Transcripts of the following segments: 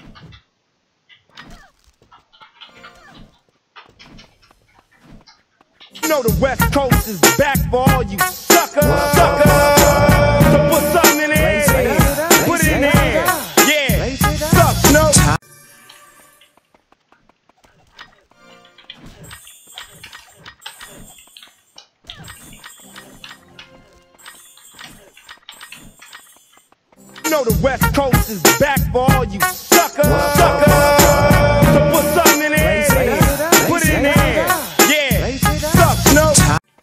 You know the West Coast is back for all you suckers. So put something in there. Put it in there. Yeah. Suck, Snow. You know the West Coast is back for all you suckers. So put something in there. Put it in there. Yeah. Suck, Snow.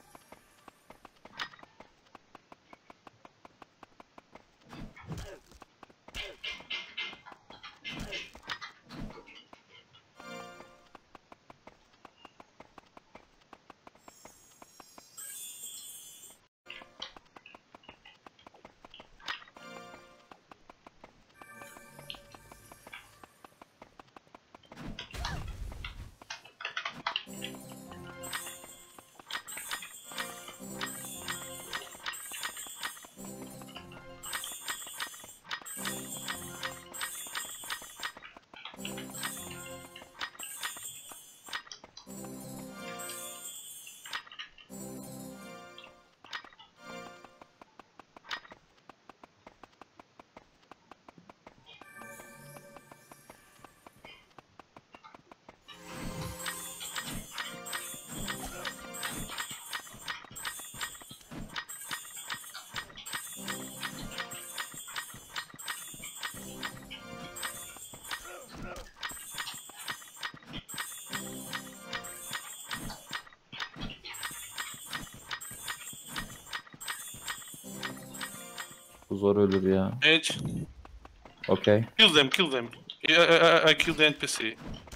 Bu zor ölür ya. Edge. Okay. Kill them, kill them. Yeah, I killed the NPC.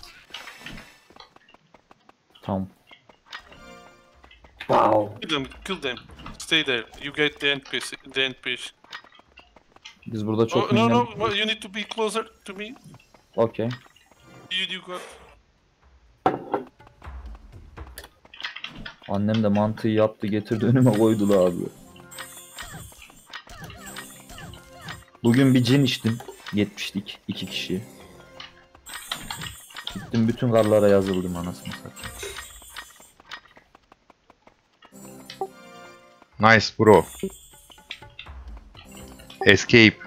Tamam. Wow. Kill them. Stay there. You get the NPC. Biz burada çok Oh, no, minyon... well, you need to be closer to me. Okay. You got... Annem de mantıyı yaptı getirdi önüme koydu abi. Bugün bir cin içtim. 70'lik 2 kişi. Gittim bütün karlara yazıldım anasını satayım. Nice bro. Escape.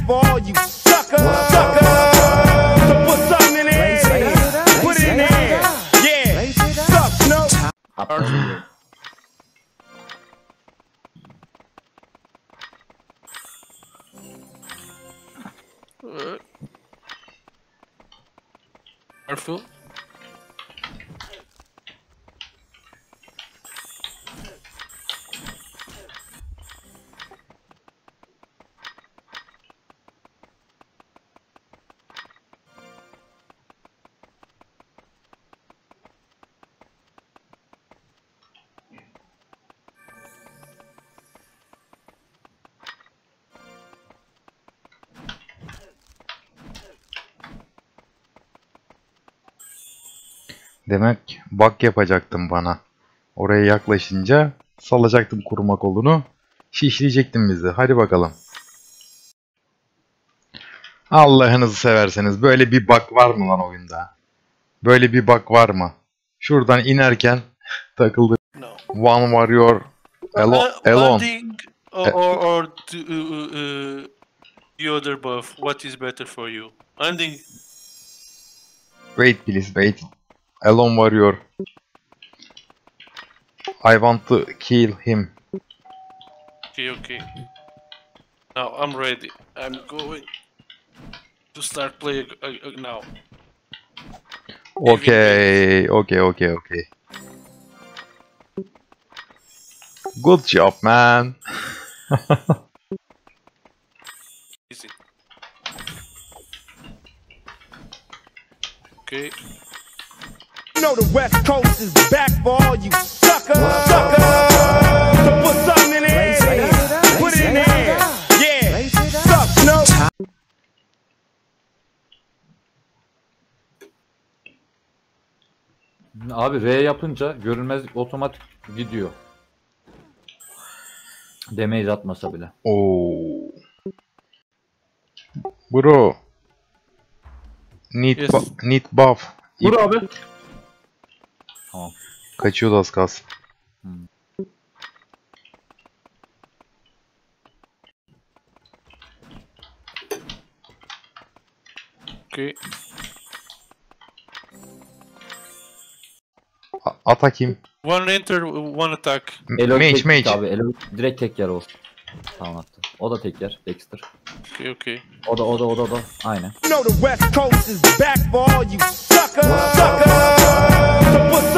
for all you suckers. So put something in there. Put it in there. Yeah. Suck, Snow. Atlayın. Careful. Demek bug yapacaktın bana. Oraya yaklaşınca salacaktım kuruma kolunu. Şişleyecektin bizi. Hadi bakalım. Allah'ınızı severseniz böyle bir bug var mı lan oyunda? Böyle bir bug var mı? Şuradan inerken takıldı. No. One warrior alone. Landing or the other buff. What is better for you? Landing. Wait please wait. Alone warrior. I want to kill him. Okay, okay. Now I'm ready. I'm going to start playing now. Okay. Good job man. Easy. Okay. You know the West Coast is back for all you suckers. So put something in there. Put it in there. Yeah. Suck, Snow. Abi R yapınca görünmezlik otomatik gidiyor. Damage atmasa bile. Oo. Bro. Need Yes. need buff. Vur abi. Tamam. Kaçıyordu az kalsın. Okay. Atak him. One enter, one attack. Elo Mage tek mage. abi. Elo direkt tek yer o. Tamam attı. O da tek yer. Dexter. Okay, okay. O da. Aynen. You know the West Coast is back for all you suckers. So put